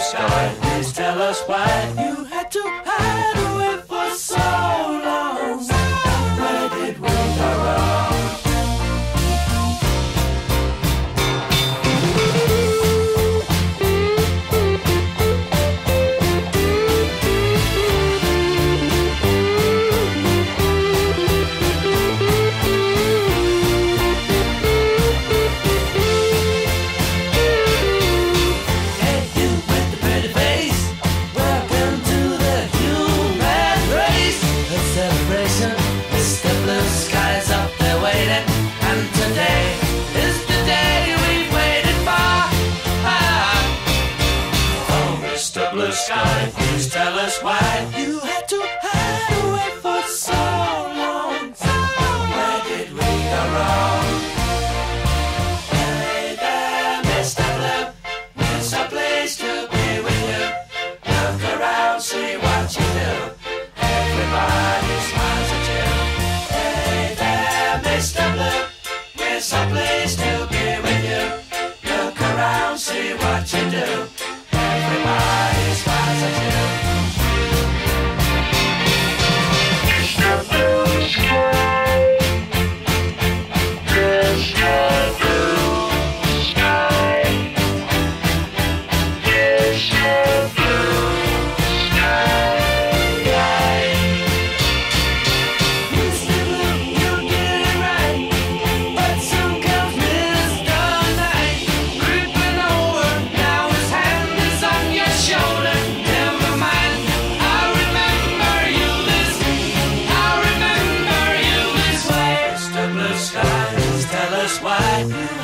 sky, please tell us why you had to hide away for so long. Where did we go wrong? Blue sky, please tell us why you had to hide away for so long. Where did we go wrong? Hey there, Mr. Blue, it's a place to be with you. Look around, see what you do. Everybody smiles at you. Hey there, Mr. Blue, it's a place to be with you. Look around, see what you do. Everybody smiles at you. Tell us why